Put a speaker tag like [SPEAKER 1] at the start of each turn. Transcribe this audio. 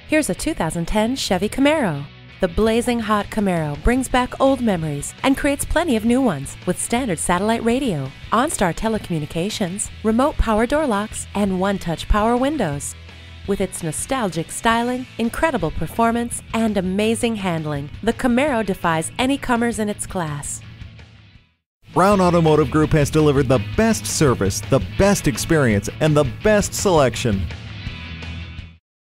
[SPEAKER 1] Here's a 2010 Chevy Camaro. The blazing hot Camaro brings back old memories and creates plenty of new ones with standard satellite radio, OnStar telecommunications, remote power door locks, and one-touch power windows. With its nostalgic styling, incredible performance, and amazing handling, the Camaro defies any comers in its class.
[SPEAKER 2] Brown Automotive Group has delivered the best service, the best experience, and the best selection.